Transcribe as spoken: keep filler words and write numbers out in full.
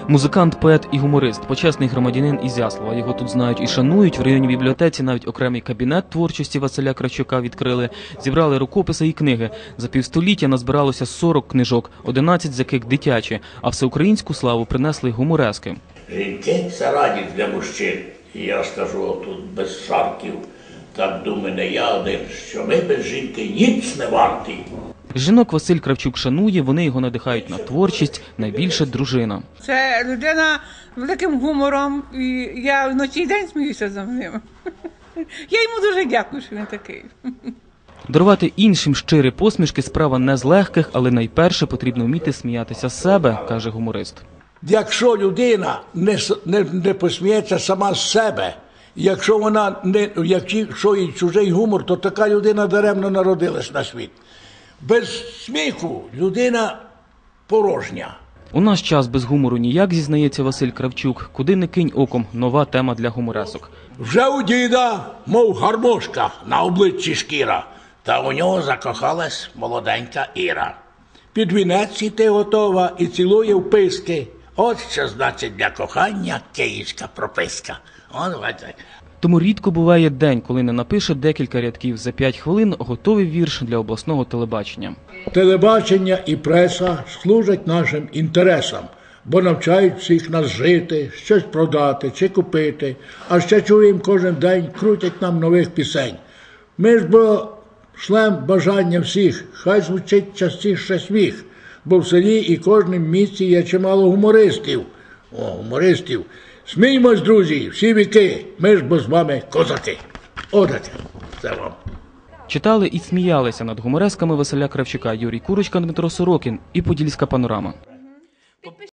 Музикант, поет і гуморист, почесний громадянин Ізяслава. Його тут знають і шанують. В районній бібліотеці навіть окремий кабінет творчості Василя Кравчука відкрили. Зібрали рукописи і книги. За півстоліття назбиралося сорок книжок, одинадцять з яких дитячі. А всеукраїнську славу принесли гуморески. Жінки – це радість для мужчин. І я скажу тут без шарків, так думаю не я один, що ми без жінки ніц не варті. Жінок Василь Кравчук шанує, вони його надихають на творчість, найбільше дружина. Це людина з великим гумором, і я вночі і день сміюся за ним. Я йому дуже дякую, що він такий. Дарувати іншим щирі посмішки – справа не з легких, але найперше потрібно вміти сміятися з себе, каже гуморист. Якщо людина не, не, не посміється сама з себе, якщо вона не, якщо їй чужий гумор, то така людина даремно народилась на світ. Без сміху людина порожня. У наш час без гумору ніяк, зізнається Василь Кравчук. Куди не кинь оком – нова тема для гуморесок. Вже у діда, мов гармошка, на обличчі шкіра, та у нього закохалась молоденька Іра. Під вінець іти готова і цілує вписки. От що значить для кохання київська прописка. От, бачите. Тому рідко буває день, коли не напише декілька рядків. За п'ять хвилин готовий вірш для обласного телебачення. Телебачення і преса служать нашим інтересам, бо навчають всіх нас жити, щось продати чи купити, а ще чуємо кожен день, крутять нам нових пісень. Ми ж бо шлем бажання всіх, хай звучить частіше сміх, бо в селі і кожному місці є чимало гумористів. О, гумористів. Сміймось, друзі, всі віки, ми ж бо з вами козаки. Отаке, це вам. Читали і сміялися над гуморесками Василя Кравчука Юрій Курочка, Дмитро Сорокін і Подільська панорама.